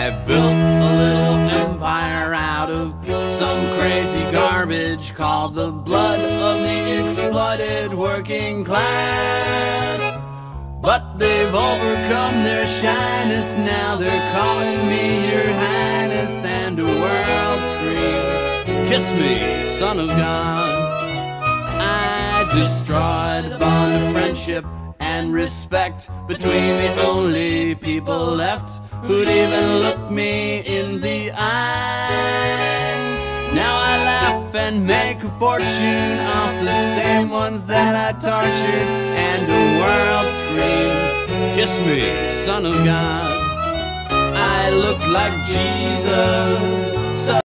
I built a little empire out of some crazy garbage called the blood of the exploited working class. But they've overcome their shyness, now they're calling me your highness, and the world screams, kiss me, son of God. I destroyed a bond of friendship and respect between the only people left who'd even look me in the eye. Now I laugh and make a fortune off the same ones that I tortured, and the world screams, kiss me, son of God. I look like Jesus.